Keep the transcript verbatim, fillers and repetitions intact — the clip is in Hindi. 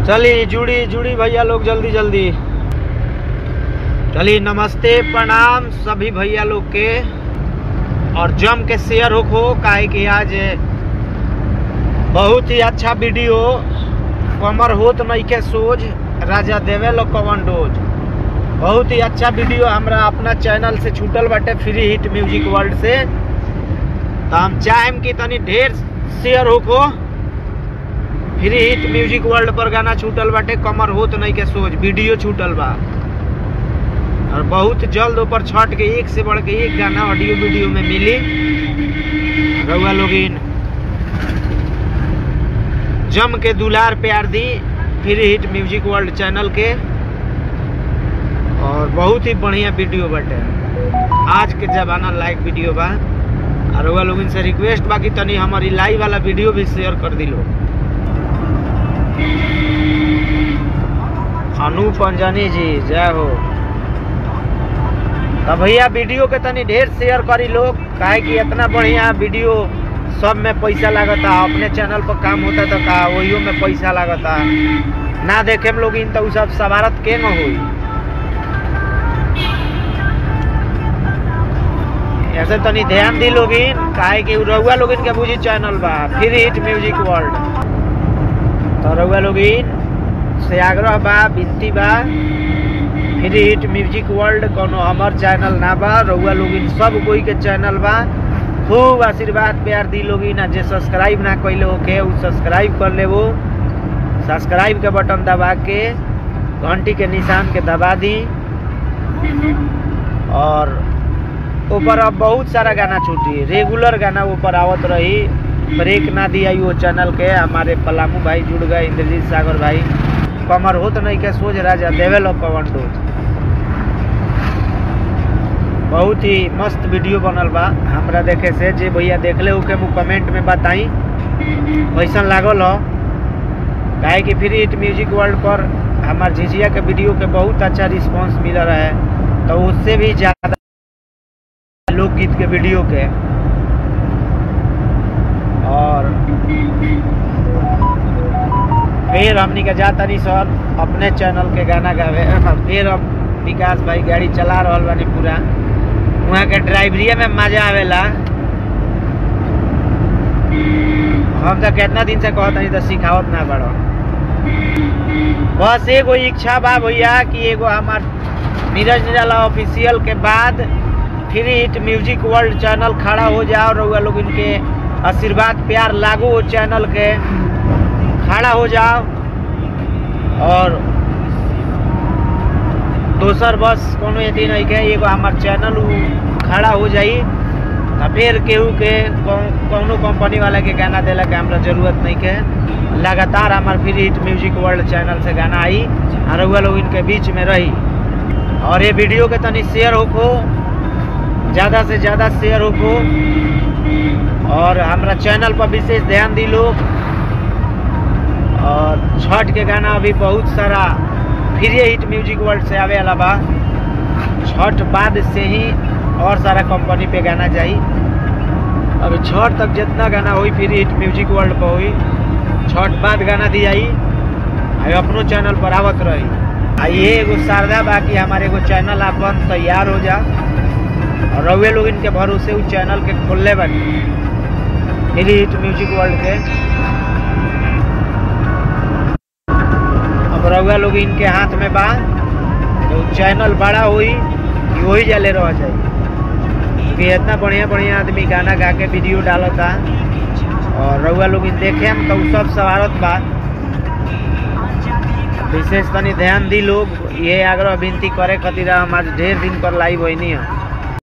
चलिए जुड़ी जुड़ी भैया लोग जल्दी जल्दी। चलिए नमस्ते प्रणाम सभी भैया लोग के, और जम के शेयर हो काहे कि आज बहुत ही अच्छा वीडियो कमर होत नहीं के सोज राजा देवे लो कवन डोज। बहुत ही अच्छा वीडियो हमरा अपना चैनल से छूटल बाटे फ्री हिट म्यूजिक वर्ल्ड से, तो हम चाहेम कि तनी ढेर शेयर हो। फ्री हिट म्यूजिक वर्ल्ड पर गाना छूटल बाटे कमर होत नहीं के सोच वीडियो छूटल बा, और बहुत जल्द ऊपर छठ के एक से बढ़ के एक गाना ऑडियो वीडियो में मिली। रउआ लोगिन जम के दुलार प्यार दी free hit music world channel के, और बहुत ही बढ़िया वीडियो बाटे, आज के जमाना लाइक वीडियो बा। और रउआ लोगिन से रिक्वेस्ट बा कि तनी हमारी लाइव वाला वीडियो भी शेयर कर दिलो। अनूप अंजनी जी जय हो। तो भैया वीडियो के तनी ढेर शेयर करी लोग, काहे कि इतना बढ़िया वीडियो सब में पैसा लागता। अपने चैनल पर काम होता तो का वही में पैसा लागता, ना देखे लोग इन तो सब सवारत के न हो। ऐसे तनी ध्यान दी लोगिन, काहे कि रउआ लोगिन के बुझी चैनल बा फ्री हिट म्यूजिक वर्ल्ड। तो रउआ लोगिन से आग्रह बा, विनती बा, फ्री हिट म्यूजिक वर्ल्ड कोनो हमार चैनल ना बा, रउआ लोगिन सब कोई के चैनल बा। खूब आशीर्वाद प्यार दी लोगिन। आ जे सब्सक्राइब ना कइले होके उ सब्सक्राइब कर लेबो। सब्सक्राइब के बटन दबा के घंटी के निशान के दबा दी। और ऊपर अब बहुत सारा गाना छूटी, रेगुलर गाना ऊपर आवत रही, ब्रेक ना दिया वो चैनल के। हमारे पलामू भाई जुड़ गए, इंद्रजीत सागर भाई, कमर होत नहीं के सोच राजा देवेल कवन डोज। बहुत ही मस्त वीडियो बनल बा हमरा देखे से। जे भैया देखले होके मु कमेंट में बताई कैसन लागल हो, काहे कि फ्री हिट म्यूजिक वर्ल्ड पर हमार झिझिया के वीडियो के बहुत अच्छा रिस्पांस मिल रहा है, तो उससे भी ज्यादा लोकगीत के वीडियो के। और फिर हमनी के जाता नहीं सर अपने चैनल के गाना गावे। फिर हम विकास भाई गाड़ी चला रहा बानी पूरा, वहाँ के ड्राइवरिया में मजा आवेला। हम तो कितना दिन से कहत नहीं तो सिखावत ना बड़ो। बस एगो इच्छा बा भैया कि एगो हमार नीरज निराला ऑफिशियल के बाद free hit music world channel खड़ा हो जाओ। रउआ लोग इनके आशीर्वाद प्यार लागू हो, चैनल के खड़ा हो जाओ। और दोसर बस कोनो यदि नहीं के एगो हमार चैनल खड़ा हो जाई, तो फिर केहू के कोनो कंपनी वाला के गाना देला के हमरा जरूरत नहीं के। लगातार हमार free hit music world channel से गाना आई और रउआ लोग इनके बीच में रही। और ये वीडियो के तनी शेयर हो, ज़्यादा से ज़्यादा शेयर हो, और हमारा चैनल पर विशेष ध्यान दी लोग। और छठ के गाना अभी बहुत सारा फ्री हिट म्यूजिक वर्ल्ड से आवे वाला बा। छठ बाद से ही और सारा कंपनी पे गाना जाई। अभी छठ तक जितना गाना हुई फ्री हिट म्यूजिक वर्ल्ड पर हुई, छठ बाद गाना दी आई अपनो चैनल पर आवत रही। आ ये एगो शारदा बा कि हमारे एगो चैनल अपन तैयार हो जा, और रउए लोग इनके भरोसे उस चैनल के खोलले बानी फ्री हिट म्यूजिक वर्ल्ड के। अब रउआ लोग इनके हाथ में बा, तो चैनल बड़ा हुई कि वही जाले रह जाए, कि इतना बढ़िया बढ़िया आदमी गाना गा के वीडियो डालता, और रउआ लोग इन देखे हम तो सब सवारत बा। विशेष तनी ध्यान दी लोग, ये आग्रह विनती करे खातिर हम आज ढेर दिन पर लाइव होनी है।